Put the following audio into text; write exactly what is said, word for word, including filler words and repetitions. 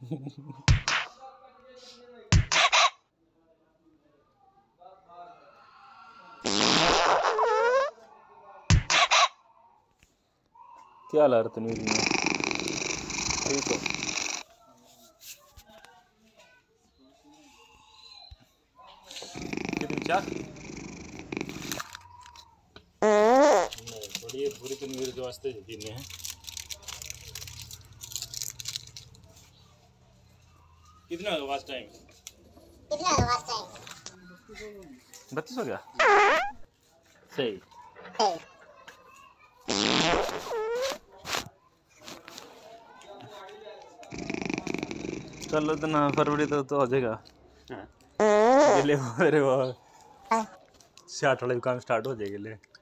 क्या हाल है तनवीर में? ठीक हो? कितनी चाह? नहीं, थोड़ी पूरी तनवीर के वास्ते पीने हैं। कितना होगा वास्ट टाइम? कितना होगा वास्ट टाइम? बत्तीस हो गया? सही। चलो इतना फरवरी तक तो हो जाएगा। गिले मेरे वो शार्ट वाले काम स्टार्ट हो जाएगा।